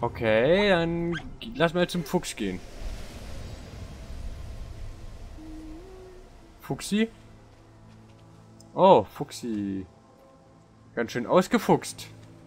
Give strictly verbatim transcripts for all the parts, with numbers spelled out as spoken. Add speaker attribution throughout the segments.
Speaker 1: Okay, dann lass mal zum Fuchs gehen. Fuchsi? Oh, Fuchsi. Ganz schön ausgefuchst.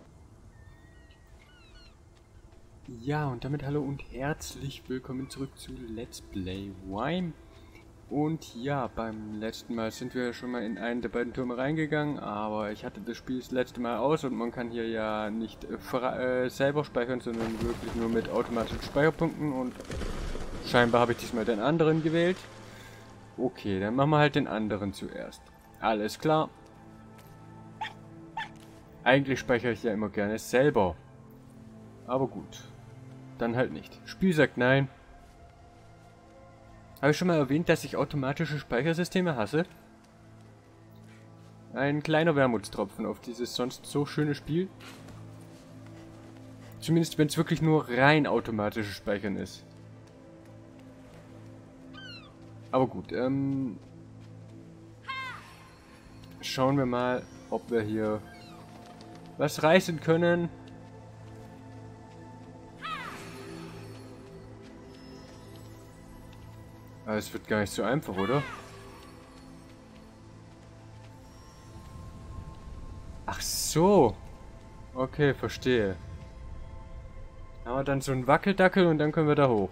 Speaker 1: Ja, und damit hallo und herzlich willkommen zurück zu Let's Play Rime. Und ja, beim letzten Mal sind wir schon mal in einen der beiden Türme reingegangen, aber ich hatte das Spiel das letzte Mal aus und man kann hier ja nicht äh, äh, selber speichern, sondern wirklich nur mit automatischen Speicherpunkten und scheinbar habe ich diesmal den anderen gewählt. Okay, dann machen wir halt den anderen zuerst. Alles klar. Eigentlich speichere ich ja immer gerne selber. Aber gut. Dann halt nicht. Spiel sagt nein. Habe ich schon mal erwähnt, dass ich automatische Speichersysteme hasse? Ein kleiner Wermutstropfen auf dieses sonst so schöne Spiel. Zumindest wenn es wirklich nur rein automatisches Speichern ist. Aber gut, ähm... schauen wir mal, ob wir hier was reißen können. Aber es wird gar nicht so einfach, oder? Ach so. Okay, verstehe. Aber dann so ein Wackeldackel und dann können wir da hoch.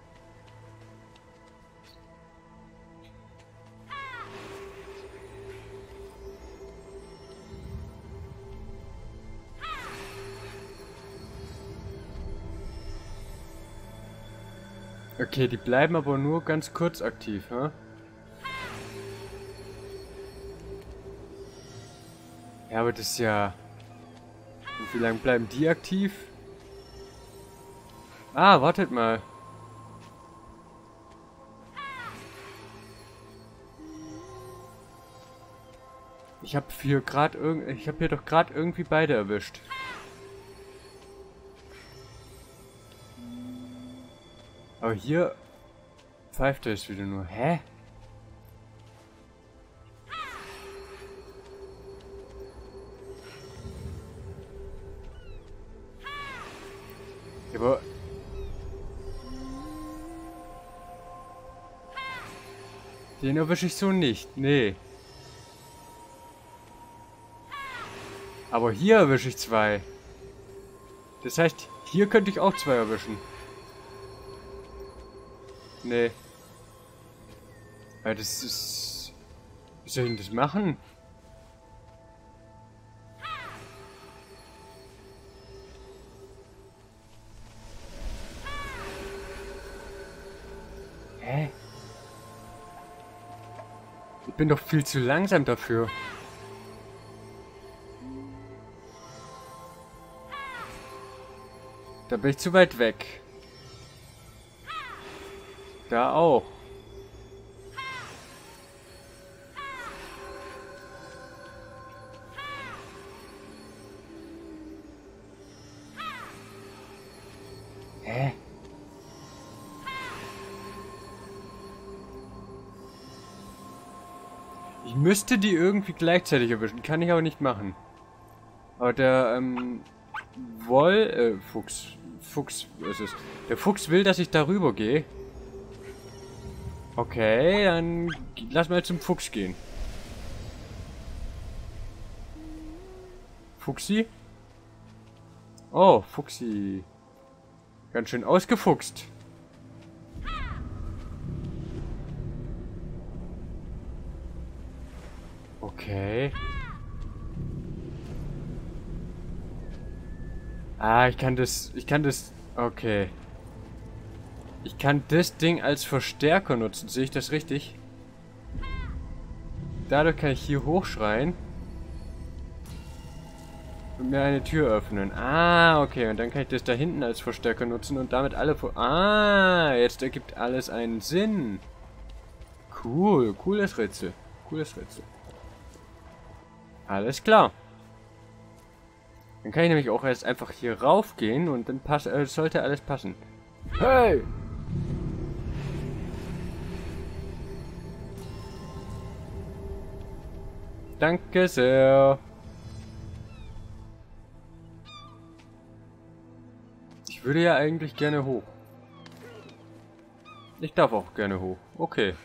Speaker 1: Okay, die bleiben aber nur ganz kurz aktiv, hä? Ja, aber das ist ja... Und wie lange bleiben die aktiv? Ah, wartet mal. Ich habe hier gerade irgend... Ich habe hier doch gerade irgendwie beide erwischt. Aber hier pfeift er es wieder nur. Hä? Aber... Den erwische ich so nicht. Nee. Aber hier erwische ich zwei. Das heißt, hier könnte ich auch zwei erwischen. Nee. Ja, das ist... Wie soll ich denn das machen? Hä? Ich bin doch viel zu langsam dafür. Da bin ich zu weit weg. Da auch. Hä? Ich müsste die irgendwie gleichzeitig erwischen. Kann ich aber nicht machen. Aber der, ähm... Woll... Äh, Fuchs... Fuchs... Was ist es? Der Fuchs will, dass ich darüber gehe. Okay, dann lass mal zum Fuchs gehen. Fuchsi? Oh, Fuchsi. Ganz schön ausgefuchst. Okay. Ah, ich kann das... Ich kann das... Okay. Ich kann das Ding als Verstärker nutzen. Sehe ich das richtig? Dadurch kann ich hier hochschreien. Und mir eine Tür öffnen. Ah, okay. Und dann kann ich das da hinten als Verstärker nutzen und damit alle... Vor ah, jetzt ergibt alles einen Sinn. Cool. Cooles Rätsel. Cooles Rätsel. Alles klar. Dann kann ich nämlich auch erst einfach hier raufgehen und dann pass äh, sollte alles passen. Hey! Danke sehr. Ich Ich würde ja eigentlich gerne hoch. Ich darf auch gerne hoch. Okay.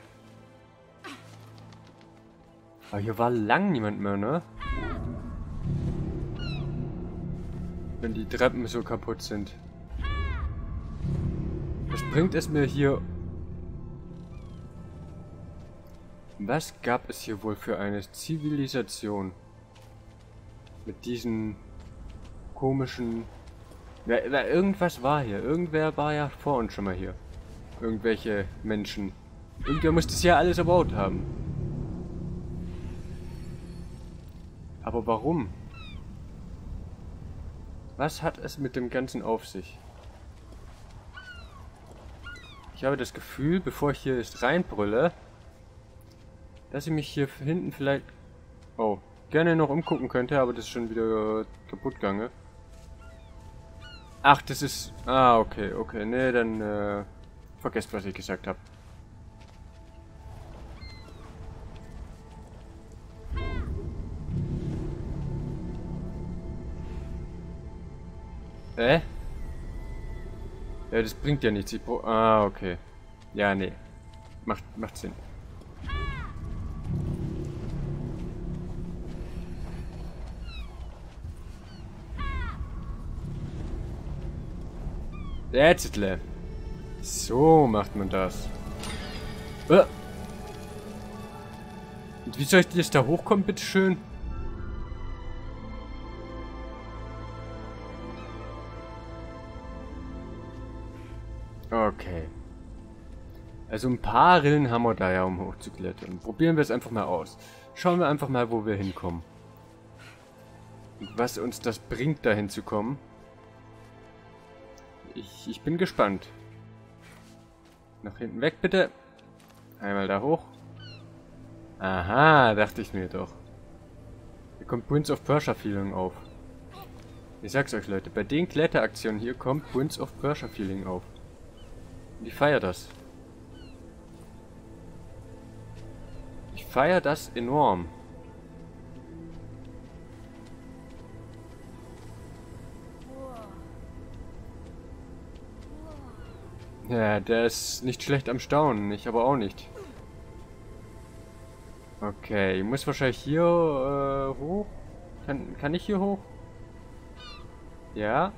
Speaker 1: Aber hier war lang niemand mehr, ne? Wenn die Treppen so kaputt sind. Was bringt es mir hier? Was gab es hier wohl für eine Zivilisation? Mit diesen komischen... Ja, irgendwas war hier. Irgendwer war ja vor uns schon mal hier. Irgendwelche Menschen. Irgendwer muss das ja alles erbaut haben. Aber warum? Was hat es mit dem Ganzen auf sich? Ich habe das Gefühl, bevor ich hier jetzt reinbrülle, dass ich mich hier hinten vielleicht... Oh, gerne noch umgucken könnte, aber das ist schon wieder kaputt gegangen. Ach, das ist... Ah, okay, okay. Nee, dann äh, vergesst, was ich gesagt habe. Äh? Ja, das bringt ja nichts. Ich bra- ah, okay. Ja, nee. Macht, macht Sinn. Jetzt, so macht man das. Äh. Und wie soll ich jetzt da hochkommen, bitteschön? Okay. Also ein paar Rillen haben wir da ja, um hochzuklettern. Probieren wir es einfach mal aus. Schauen wir einfach mal, wo wir hinkommen. Und was uns das bringt, da hinzukommen. Ich, ich bin gespannt. Nach hinten weg, bitte. Einmal da hoch. Aha, dachte ich mir doch. Hier kommt Prince of Persia Feeling auf. Ich sag's euch, Leute, bei den Kletteraktionen hier kommt Prince of Persia Feeling auf. Und ich feiere das. Ich feiere das enorm. Ja, der ist nicht schlecht am Staunen, ich aber auch nicht. Okay, ich muss wahrscheinlich hier äh, hoch. Kann, kann ich hier hoch? Ja.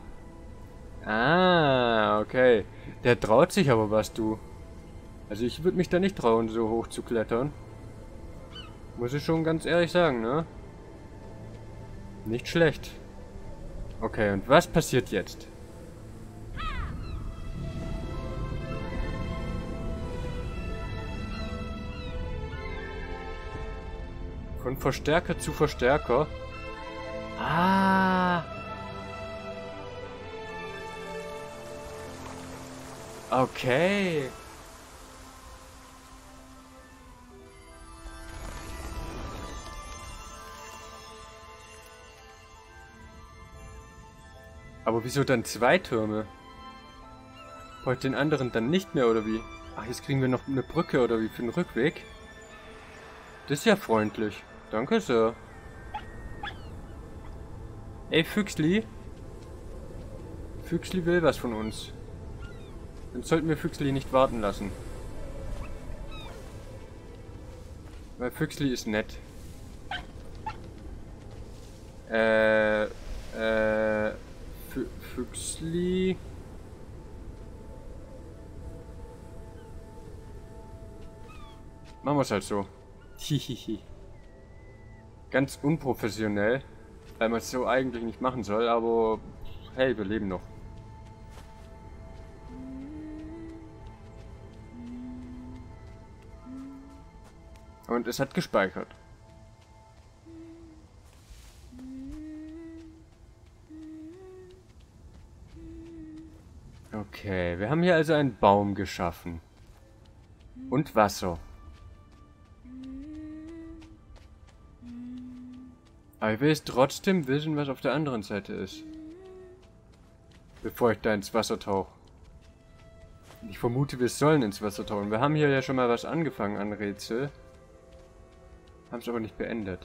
Speaker 1: Ah, okay. Der traut sich aber was, du. Also ich würde mich da nicht trauen, so hoch zu klettern. Muss ich schon ganz ehrlich sagen, ne? Nicht schlecht. Okay, und was passiert jetzt? Von Verstärker zu Verstärker. Ah. Okay. Aber wieso dann zwei Türme? Heute den anderen dann nicht mehr, oder wie? Ach, jetzt kriegen wir noch eine Brücke, oder wie, für den Rückweg? Das ist ja freundlich. Danke, Sir. Ey, Füchsli. Füchsli will was von uns. Dann sollten wir Füchsli nicht warten lassen. Weil Füchsli ist nett. Äh, äh, Fü Füchsli... Machen wir es halt so. Hihihi. Ganz unprofessionell, weil man es so eigentlich nicht machen soll, aber hey, wir leben noch. Und es hat gespeichert. Okay, wir haben hier also einen Baum geschaffen. Und Wasser. Aber ich will jetzt trotzdem wissen, was auf der anderen Seite ist. Bevor ich da ins Wasser tauche. Ich vermute, wir sollen ins Wasser tauchen. Wir haben hier ja schon mal was angefangen an Rätsel. Haben es aber nicht beendet.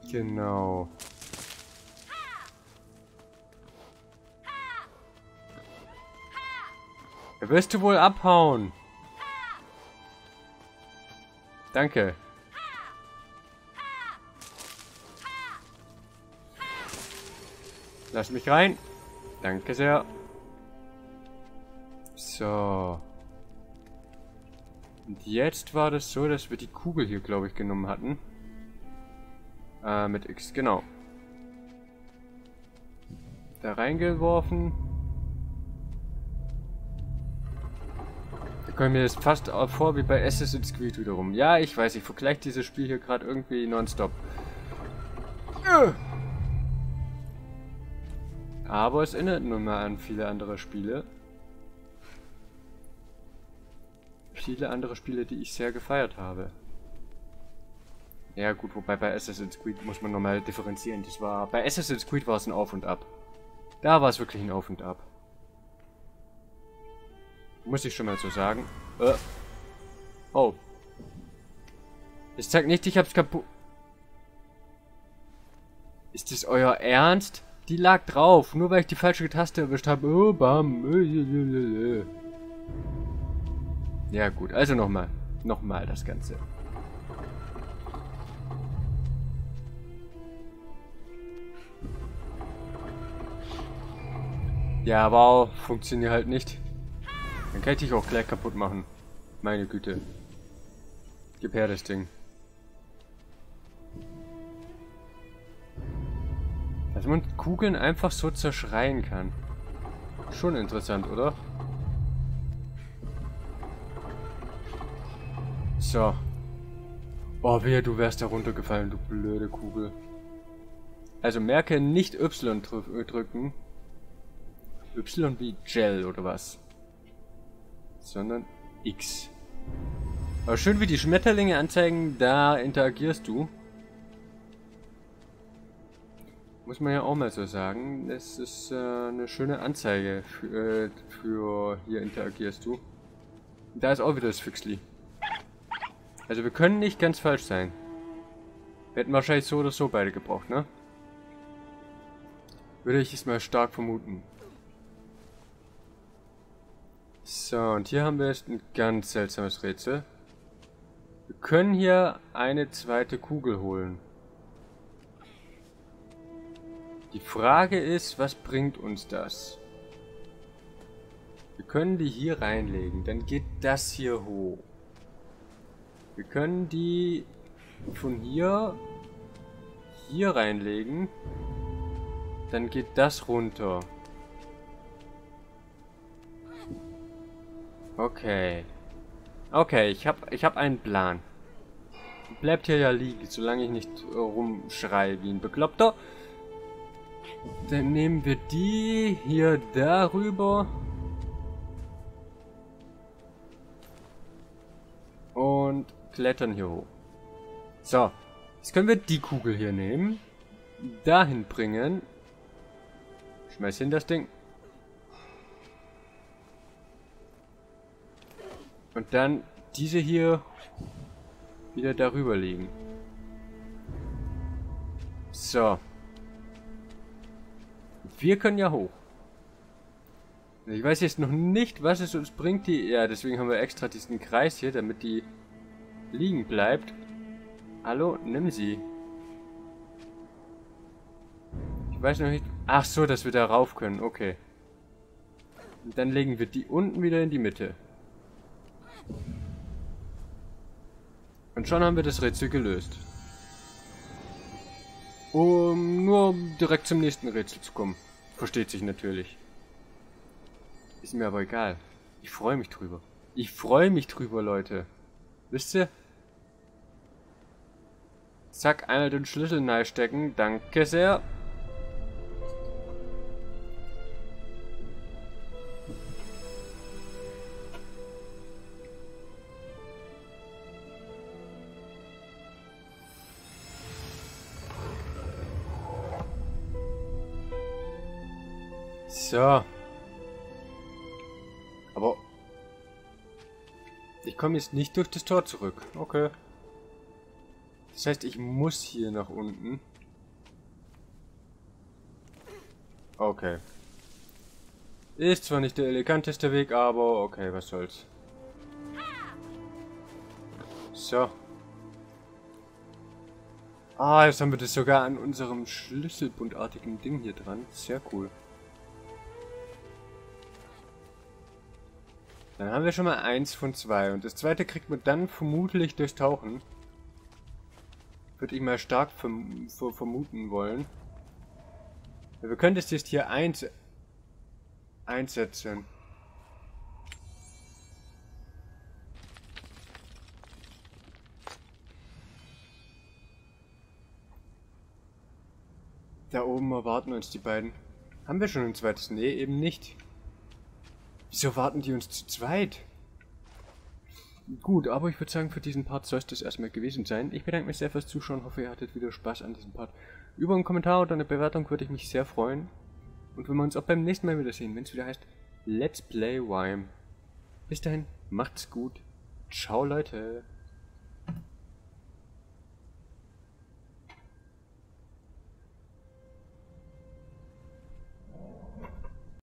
Speaker 1: Genau. Da wirst du wohl abhauen. Danke. Lass mich rein. Danke sehr. So. Und jetzt war das so, dass wir die Kugel hier, glaube ich, genommen hatten. Äh, mit X, genau. Da reingeworfen. Da kommen mir jetzt fast vor wie bei Assassin's Creed wiederum. Ja, ich weiß, ich vergleiche dieses Spiel hier gerade irgendwie nonstop. Aber es erinnert nun mal an viele andere Spiele. Viele andere Spiele, die ich sehr gefeiert habe. Ja gut, wobei bei Assassin's Creed muss man nochmal differenzieren. Das war, bei Assassin's Creed war es ein Auf und Ab. Da war es wirklich ein Auf und Ab. Muss ich schon mal so sagen. Äh. Oh. Das zeigt nicht, ich hab's kaputt. Ist das euer Ernst? Die lag drauf, nur weil ich die falsche Taste erwischt habe. Oh, bam. Ja gut, also nochmal. Nochmal das Ganze. Ja, wow, funktioniert halt nicht. Dann kann ich dich auch gleich kaputt machen. Meine Güte. Gib her das Ding. Dass man Kugeln einfach so zerschreien kann. Schon interessant, oder? So. Oh, wehe, du wärst da runtergefallen, du blöde Kugel. Also merke, nicht Y drücken. Y wie Gel oder was. Sondern X. Aber schön, wie die Schmetterlinge anzeigen, da interagierst du. Muss man ja auch mal so sagen. Das ist äh, eine schöne Anzeige für, äh, für hier interagierst du. Da ist auch wieder das Füchsli. Also wir können nicht ganz falsch sein. Wir hätten wahrscheinlich so oder so beide gebraucht, ne? Würde ich es mal stark vermuten. So, und hier haben wir jetzt ein ganz seltsames Rätsel. Wir können hier eine zweite Kugel holen. Die Frage ist, was bringt uns das? Wir können die hier reinlegen, dann geht das hier hoch. Wir können die von hier hier reinlegen, dann geht das runter. Okay. Okay, ich hab, ich hab einen Plan. Bleibt hier ja liegen, solange ich nicht äh, rumschreie wie ein Bekloppter. Dann nehmen wir die hier darüber. Und klettern hier hoch. So. Jetzt können wir die Kugel hier nehmen. Dahin bringen. Schmeiß hin das Ding. Und dann diese hier wieder darüber legen. So. Wir können ja hoch. Ich weiß jetzt noch nicht, was es uns bringt. Die, ja, deswegen haben wir extra diesen Kreis hier, damit die liegen bleibt. Hallo, nimm sie. Ich weiß noch nicht. Ach so, dass wir da rauf können. Okay. Und dann legen wir die unten wieder in die Mitte. Und schon haben wir das Rätsel gelöst. Um nur direkt zum nächsten Rätsel zu kommen. Versteht sich natürlich. Ist mir aber egal. Ich freue mich drüber. Ich freue mich drüber, Leute. Wisst ihr? Zack, einmal den Schlüssel reinstecken. Danke sehr. So. Aber ich komme jetzt nicht durch das Tor zurück. Okay. Das heißt, ich muss hier nach unten. Okay. Ist zwar nicht der eleganteste Weg, aber okay, was soll's. So. Ah, jetzt haben wir das sogar an unserem schlüsselbundartigen Ding hier dran. Sehr cool. Dann haben wir schon mal eins von zwei. Und das zweite kriegt man dann vermutlich durchs Tauchen. Würde ich mal stark verm vermuten wollen. Ja, wir können das jetzt hier eins einsetzen. Da oben erwarten uns die beiden. Haben wir schon ein zweites? Nee, eben nicht. Wieso warten die uns zu zweit? Gut, aber ich würde sagen, für diesen Part soll es das erstmal gewesen sein. Ich bedanke mich sehr fürs Zuschauen, hoffe ihr hattet wieder Spaß an diesem Part. Über einen Kommentar oder eine Bewertung würde ich mich sehr freuen. Und wenn wir uns auch beim nächsten Mal wiedersehen, wenn es wieder heißt Let's Play Wime. Bis dahin, macht's gut. Ciao Leute.